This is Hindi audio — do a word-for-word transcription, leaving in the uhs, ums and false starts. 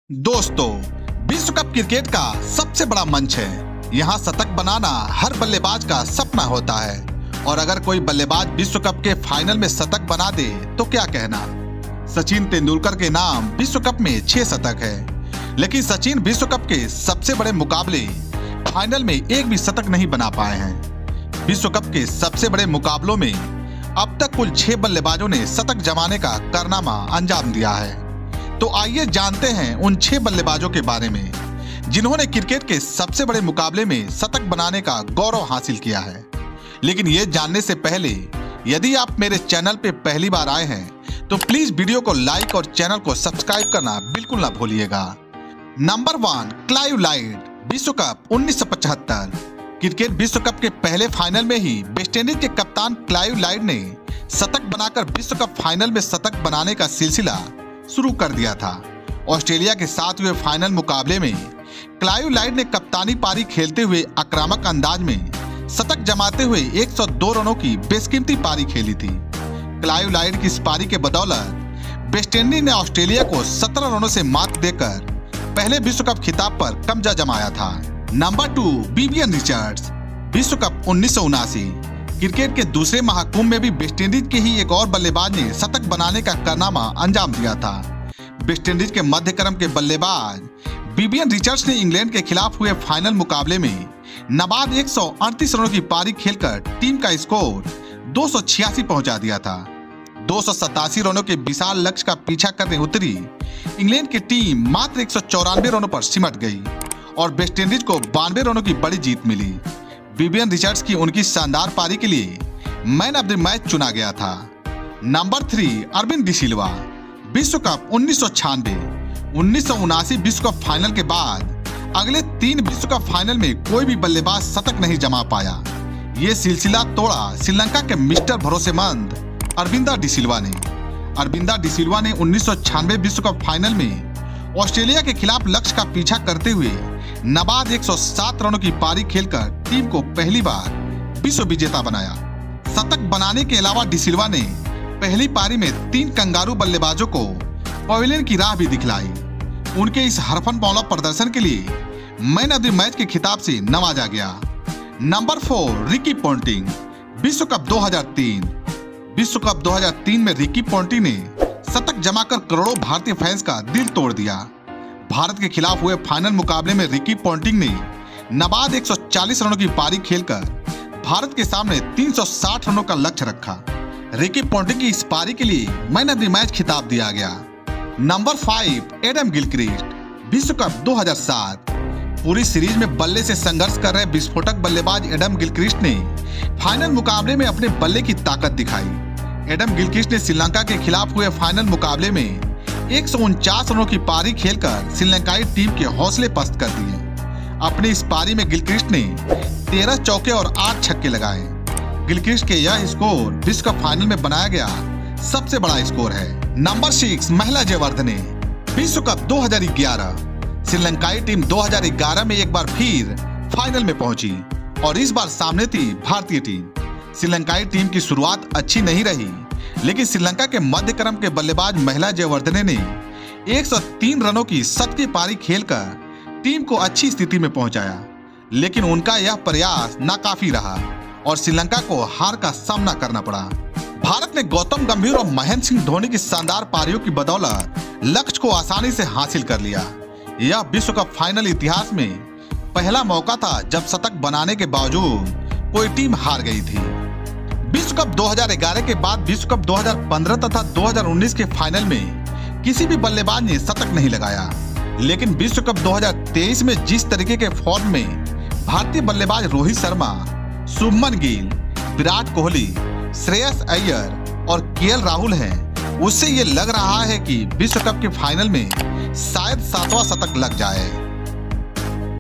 दोस्तों, विश्व कप क्रिकेट का सबसे बड़ा मंच है। यहाँ शतक बनाना हर बल्लेबाज का सपना होता है और अगर कोई बल्लेबाज विश्व कप के फाइनल में शतक बना दे तो क्या कहना। सचिन तेंदुलकर के नाम विश्व कप में छह शतक है, लेकिन सचिन विश्व कप के सबसे बड़े मुकाबले फाइनल में एक भी शतक नहीं बना पाए हैं। विश्व कप के सबसे बड़े मुकाबलों में अब तक कुल छह बल्लेबाजों ने शतक जमाने का कारनामा अंजाम दिया है। तो आइए जानते हैं उन छह बल्लेबाजों के बारे में जिन्होंने क्रिकेट के सबसे बड़े मुकाबले में शतक बनाने का गौरव हासिल किया है। लेकिन ये जानने से पहले यदि आप मेरे चैनल पे पहली बार आए हैं तो प्लीज वीडियो को लाइक और चैनल को सब्सक्राइब करना बिल्कुल ना भूलिएगा। नंबर वन, क्लाइव लाइड, विश्व कप उन्नीस सौ पचहत्तर। क्रिकेट विश्व कप के पहले फाइनल में ही वेस्टइंडीज के कप्तान क्लाइव लाइड ने शतक बनाकर विश्व कप फाइनल में शतक बनाने का सिलसिला शुरू कर दिया था। ऑस्ट्रेलिया के साथ हुए फाइनल मुकाबले में क्लाइव लाइड ने कप्तानी पारी खेलते हुए आक्रामक अंदाज में शतक जमाते हुए एक सौ दो रनों की बेशकीमती पारी खेली थी। क्लाइव लाइड की इस पारी के बदौलत वेस्टइंडीज ने ऑस्ट्रेलिया को सत्रह रनों से मात देकर पहले विश्व कप खिताब पर कब्जा जमाया था। नंबर टू, विवियन रिचर्ड्स, विश्व कप उन्नीस सौ उनासी। क्रिकेट के दूसरे महाकुंभ में भी वेस्टइंडीज के ही एक और बल्लेबाज ने शतक बनाने का कारनामा अंजाम दिया था। वेस्टइंडीज के मध्य क्रम के बल्लेबाज विवियन रिचर्ड्स ने इंग्लैंड के खिलाफ हुए फाइनल मुकाबले में नाबाद एक सौ अड़तीस रनों की पारी खेलकर टीम का स्कोर दो सौ छियासी पहुंचा दिया था। दो सौ सतासी रनों के विशाल लक्ष्य का पीछा करने उतरी इंग्लैंड की टीम मात्र एक सौ चौरानवे रनों पर सिमट गई और वेस्टइंडीज को बानवे रनों की बड़ी जीत मिली। विवियन रिचर्ड्स की उनकी शानदार पारी के लिए मैन ऑफ द मैच चुना गया था। नंबर थ्री, अरविंद डिसिल्वा, विश्व कप उन्नीस सौ छियानवे। उन्नीस सौ उनासी विश्व कप फाइनल के बाद अगले तीन विश्व कप फाइनल में कोई भी बल्लेबाज शतक नहीं जमा पाया। ये सिलसिला तोड़ा श्रीलंका के मिस्टर भरोसेमंद अरविंदा डिसिल्वा ने। अरविंदा डिसिल्वा ने उन्नीस सौ छियानवे विश्व कप फाइनल में ऑस्ट्रेलिया के खिलाफ लक्ष्य का पीछा करते हुए नाबाद एक सौ सात रनों की पारी खेलकर टीम को पहली बार विश्व विजेता बनाया। शतक बनाने के अलावा डिसिल्वा ने पहली पारी में तीन कंगारू बल्लेबाजों को पवेलियन की राह भी दिखलाई। उनके इस हरफन मौला प्रदर्शन के लिए मैन ऑफ द मैच के खिताब से नवाजा गया। नंबर फोर, रिकी पोंटिंग, विश्व कप दो हज़ार तीन। विश्व कप दो हज़ार तीन में रिकी पोंटिंग ने शतक जमाकर करोड़ों भारतीय फैंस का दिल तोड़ दिया। भारत के खिलाफ हुए फाइनल मुकाबले में रिकी पोंटिंग ने नाबाद एक सौ चालीस रनों की पारी खेलकर भारत के सामने तीन सौ साठ रनों का लक्ष्य रखा। रिकी पोंटिंग की इस पारी के लिए मैन ऑफ द मैच खिताब दिया गया। नंबर फाइव, एडम गिलक्रिस्ट, विश्व कप दो हज़ार सात। पूरी सीरीज में बल्ले से संघर्ष कर रहे विस्फोटक बल्लेबाज एडम गिलक्रिस्ट ने फाइनल मुकाबले में अपने बल्ले की ताकत दिखाई। एडम गिलक्रिस्ट ने श्रीलंका के खिलाफ हुए फाइनल मुकाबले में एक सौ उनचास रनों की पारी खेलकर श्रीलंकाई टीम के हौसले पस्त कर दिए। अपनी इस पारी में गिलक्रिस्ट ने तेरह चौके और आठ छक्के लगाए। गिलक्रिस्ट के यह स्कोर विश्व कप फाइनल में बनाया गया सबसे बड़ा स्कोर है। नंबर सिक्स, महिला जयवर्धने, विश्व कप दो हज़ार ग्यारह। श्रीलंकाई टीम दो हज़ार ग्यारह में एक बार फिर फाइनल में पहुंची और इस बार सामने थी भारतीय टीम। श्रीलंकाई टीम की शुरुआत अच्छी नहीं रही, लेकिन श्रीलंका के मध्य क्रम के बल्लेबाज महिला जयवर्धने ने एक सौ तीन रनों की शत की पारी खेलकर टीम को अच्छी स्थिति में पहुंचाया। लेकिन उनका यह प्रयास नाकाफी रहा और श्रीलंका को हार का सामना करना पड़ा। भारत ने गौतम गंभीर और महेंद्र सिंह धोनी की शानदार पारियों की बदौलत लक्ष्य को आसानी से हासिल कर लिया। यह विश्व कप फाइनल इतिहास में पहला मौका था जब शतक बनाने के बावजूद कोई टीम हार गई थी। विश्व कप दो हज़ार ग्यारह के बाद विश्व कप दो हज़ार पंद्रह तथा दो हज़ार उन्नीस के फाइनल में किसी भी बल्लेबाज ने शतक नहीं लगाया। लेकिन विश्व कप दो हज़ार तेईस में जिस तरीके के फॉर्म में भारतीय बल्लेबाज रोहित शर्मा, शुभमन गिल, विराट कोहली, श्रेयस अय्यर और केएल राहुल हैं, उससे ये लग रहा है कि विश्व कप के फाइनल में शायद सातवां शतक लग जाए।